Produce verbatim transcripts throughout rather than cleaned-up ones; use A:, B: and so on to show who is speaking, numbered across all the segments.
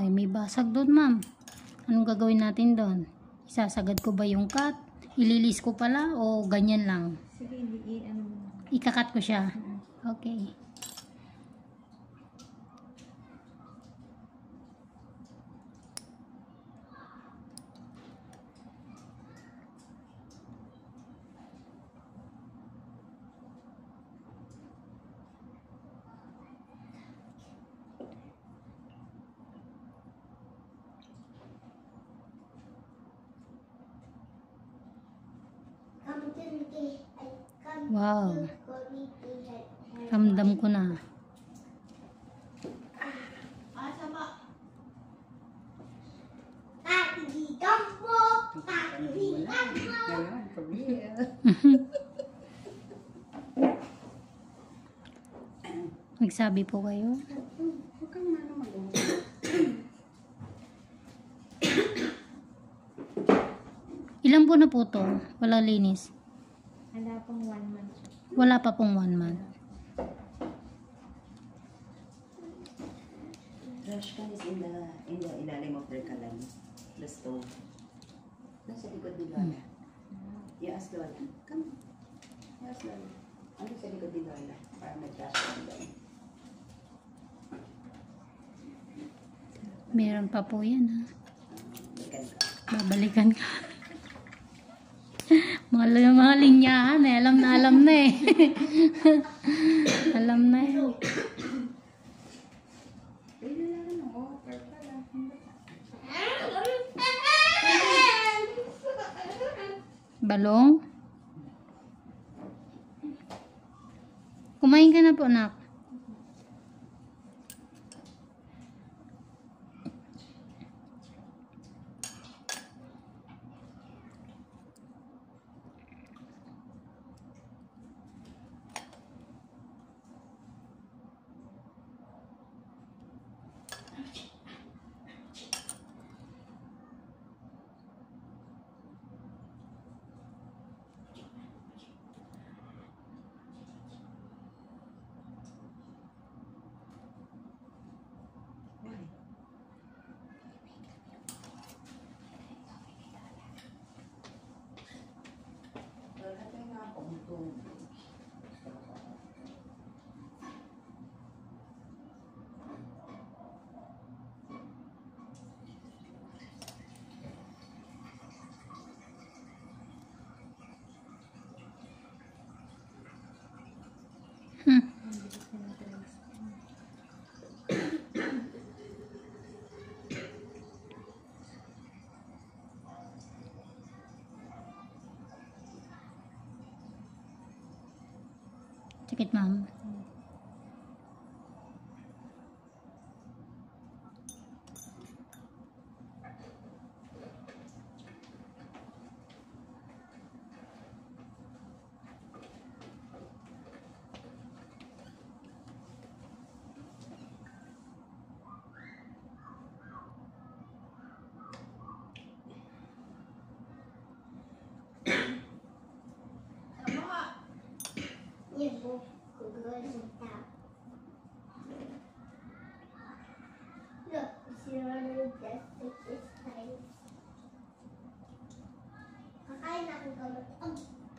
A: Ay, may basag doon, ma'am. Anong gagawin natin doon? Isasagad ko ba yung cut? Ililis ko pala o ganyan lang?
B: Sige, hindi ano.
A: Ikakat ko siya. Okay. Wow. Ramdam ko na. Nagsabi po kayo?
C: Huwag kang ano mag-uwi.
A: Ilan po na po to? Wala linis.
B: Wala pang one month.
A: Wala pa pong one month.
C: Trash can is in the, in the ilalim of their kalan. The stove. Nasa likod ni Lola. I-ask Lola. Come. I-ask Lola. Ano sa likod ni Lola? Para may trash can doon.
A: Meron pa po yan, ha?
C: Balikan ka.
A: Babalikan ka. mga, mga linyahan eh. Alam na alam na eh. Alam na eh. Balong? Kumain ka na po, anak. Hmm. Sakit, ma'am.
D: Look, it's another death like this time. Kakain na akong gamot. Oh.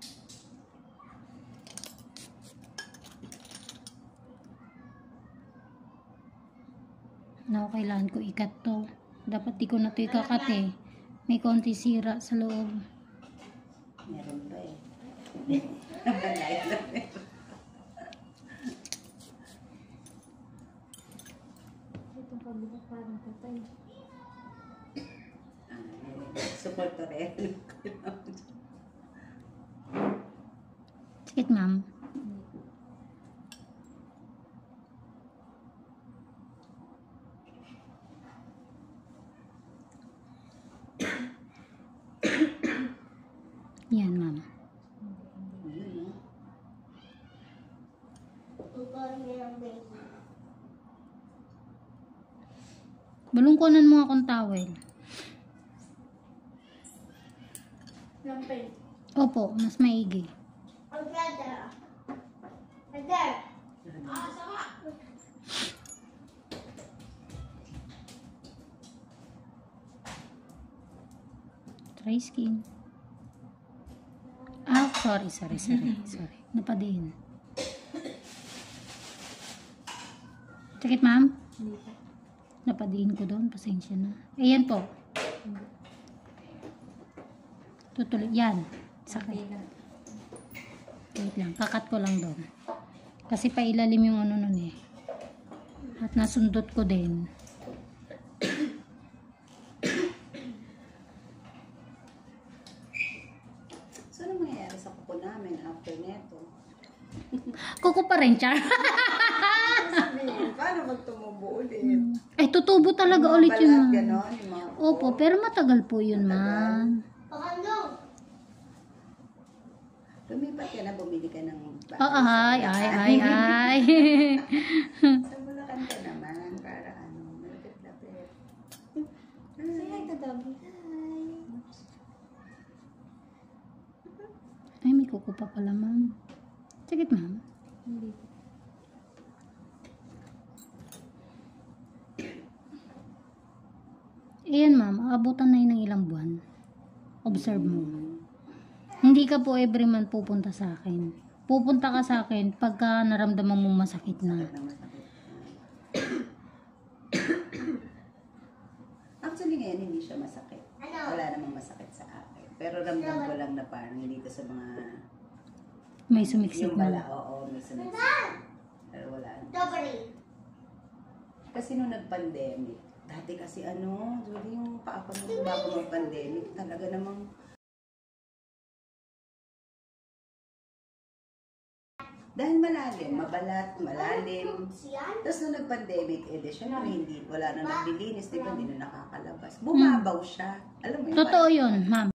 A: No, kailangan ko ikat to. Dapat di ko na to ikakat eh. May konti sira sa loob.
C: Meron ba eh. Nabalay lang eh.
B: Itong kabilang parang patay.
C: Support to rin.
A: Sakit, ma'am. Yan, ma'am. Balungkonan mo akong towel.
D: Lampay.
A: Opo, mas maigi.
D: Agada. Agada. Ah, sama.
A: Dry skin. Ah, sorry, sorry, sorry. Sorry. Napadiin. Sakit, ma'am?
B: Hindi pa.
A: Napadiin ko doon. Pasensya na. Ayan po. Tutuloy. Yan. Sakit.
B: Okay lang.
A: Wait lang. Kakat ko lang doon. Kasi pailalim yung ano nun eh. At nasundot ko din.
C: So, ano mangyayari sa kuko namin after neto?
A: Kuko pa rin, Char.
C: Sabihin, paano magtumubo ulit?
A: Eh, tutubo talaga
C: Yung mga
A: ulit yun,
C: balat,
A: ma'am.
C: ganon, yung mga kuko.
A: Opo, pero matagal po yun,
C: Matagal.
A: ma'am.
D: Pakandong!
C: Lumipat ka na, bumili ka ng bahay.
A: Oh, ay,
C: sa
A: ay,
C: Bulacan.
A: ay, ay.
C: Sa Bulacan ka naman, para ano, malapit-lapit.
B: Say hi to Dobby.
A: Ay, may kuko pa pala, ma'am. Sakit, ma'am.
B: Hindi pa.
A: Ayan, ma'am. Aabutan na yun ng ilang buwan. Observe mo. Hindi ka po every month pupunta sa akin. Pupunta ka sa akin pagka naramdaman mo masakit na.
C: Sakit na masakit. Actually ngayon hindi siya masakit.
D: Ano?
C: Wala namang masakit sa akin. Pero ramdam ko lang na parang dito sa mga
A: May sumiksik
C: yung bala,
A: na.
C: oo, may sumiksik. Pero wala.
D: Dobry!
C: Kasi nung nag-pandemic, dati kasi ano, Julie, yung paa ko nung bago mag-pandemic, talaga namang dahil malalim, mabalat, malalim.
D: Siyan?
C: Tapos nung nag-pandemic, eh, di syempre hindi, wala na naglilinis, di ba, hindi na nakakalabas. Bumabaw siya. Alam mo yun?
A: Totoo yun, ma'am.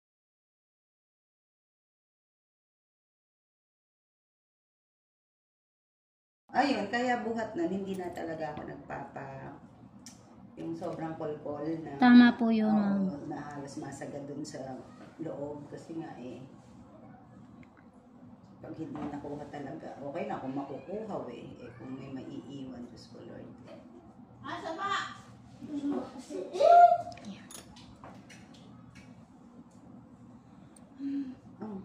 C: Ayun, kaya buhat nun, hindi na talaga ako nagpapa, yung sobrang kolkol na,
A: Tama po yun,
C: oo,
A: ma'am.
C: na halos masagad dun sa loob. Kasi nga eh, pag hindi nakuha talaga, okay na kung makukuha eh, eh kung may maiiwan, Diyos ko Lord.
D: Asa ba?
C: Oh.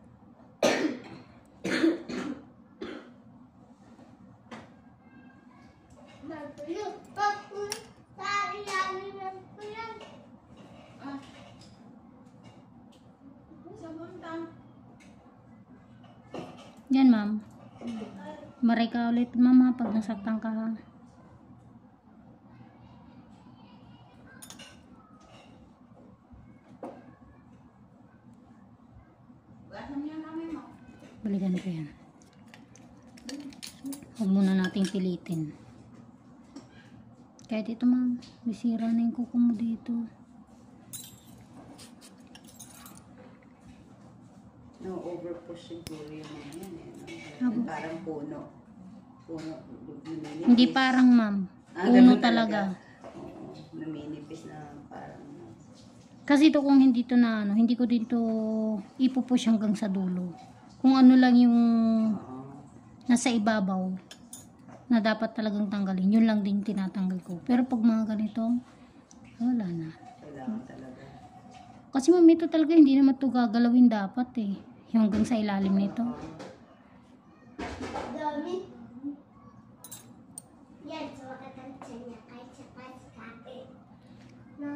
D: Nagpulog. Pagpulog. Sa ilalim ng pulog. Ah. Sa buntang.
A: Yan, ma'am. Maray ka ulit, mama, pag nasaktan ka. Ha? Balikan ko yan. Huwag muna nating pilitin. Kahit ito, ma'am, bisira na yung kuko mo dito.
C: No, overpush siguro yung mga yan eh.
A: Ah,
C: No? Parang puno. Puno. Numinipis.
A: Hindi parang, ma'am.
C: Ah,
A: Uno
C: ganun
A: talaga.
C: Oo, numinipis na parang
A: Kasi ito kung hindi to na ano, hindi ko dito ipupush hanggang sa dulo. Kung ano lang yung
C: oo.
A: nasa ibabaw na dapat talagang tanggalin, yun lang din tinatanggal ko. Pero pag mga ganito, wala na.
C: Kailangan talaga.
A: Kasi ma'am, ito talaga hindi naman ito gagalawin dapat eh. Yung hanggang sa ilalim nito.
D: Dami. Yan, so makakantsa niya kahit sa paskate. No?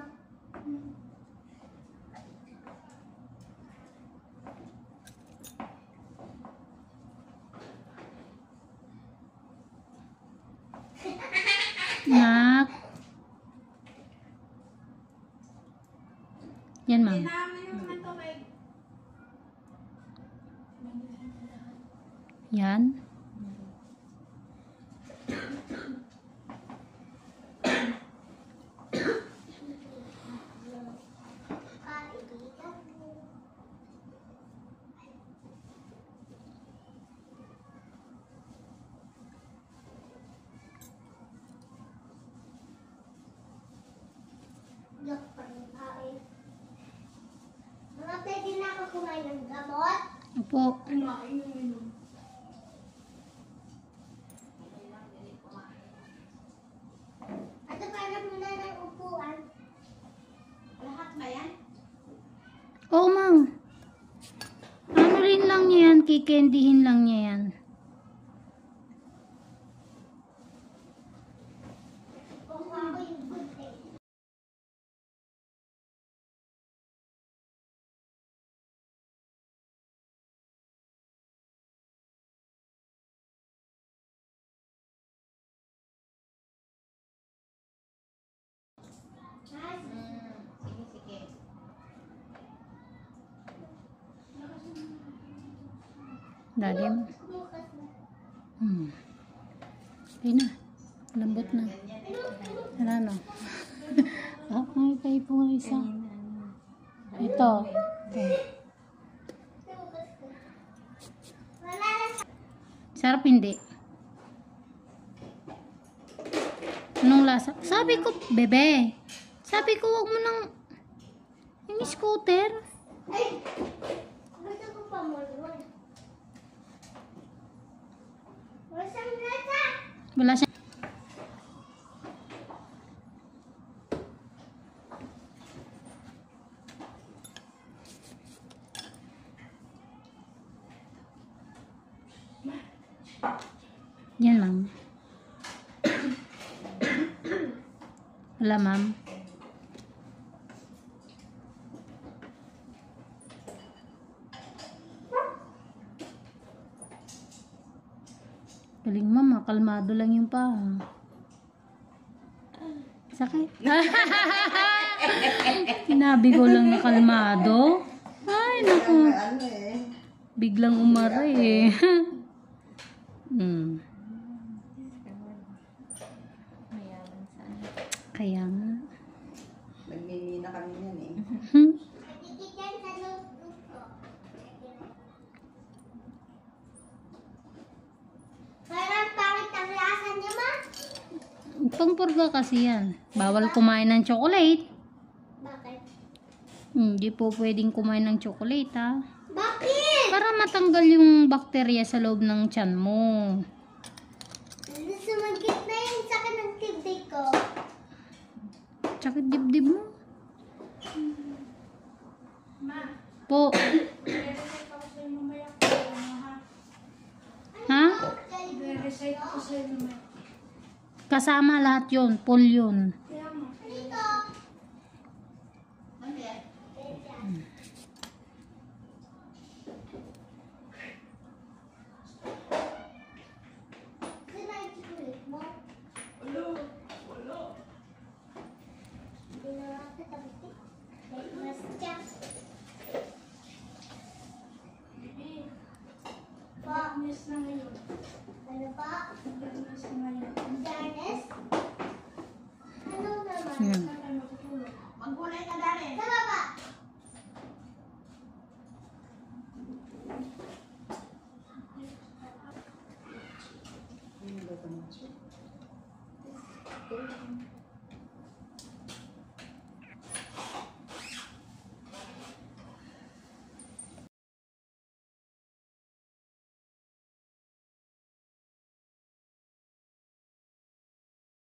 A: Nak. Yan, ma'am. Yan.
D: Kaibigan mo. Yak pa rin kain. Mga pwede na ako kumain ng gamot.
A: Opo.
D: At para muna ng upuan. Lahat ba yan?
A: kikendihin lang niya yan.
D: Kung ako yung good day.
B: Sige, sige.
A: Lalim. Hmm. Okay na. Lambot na. Wala na. Ah, may kayo po nga isa. Ito. Ito.
D: Wala na sa...
A: Sarap hindi. Anong lasa? Sabi ko, bebe. Sabi ko, wag mo nang yung scooter.
D: Ay! Gusto ko pa mo naman. Wala siyang lasa!
A: Wala siya. Yan, ma'am. Wala, ma'am. Galing, ma'am. ah. Kalmado lang yung pa. Sakit. Sinabi ko lang na kalmado. Ay, naku.
C: Ano eh.
A: Biglang umaray eh. hmm.
B: Mayaman sana.
A: Kaya nga.
C: Nagmimina kami yan eh.
A: Hmm.
D: Dikit yan sa notebook ko. Parang pangit ang lasa niya, ma.
A: Pangpurga kasi yan. Bawal kumain ng chocolate.
D: Bakit?
A: Hindi po pwedeng kumain ng chocolate ha.
D: Bakit?
A: Para matanggal yung bakterya sa loob ng tiyan mo.
D: Sumagit na yung sakit ng tibig ko.
A: Tsaka dibdib mo.
B: Ma,
A: Po.
B: i-recite ako sa'yo mamaya.
A: Ha?
B: I-recite ako sa'yo mamaya.
A: Kasama lahat yun. Full yun.
B: Kaya mo.
D: Dito.
C: Ano yan?
D: Sino yung chocolate mo? Hindi na lang sa tabi. Mas tiyak.
B: Bibi,
D: Pa.
B: miss na ngayon.
D: Ano pa?
B: Miss na ngayon.
D: Janice? Ano naman?
A: Hmm.
B: Saan tayo matutulog?
C: Magkulay ka dali.
D: Sa baba.
C: Ano ba ito?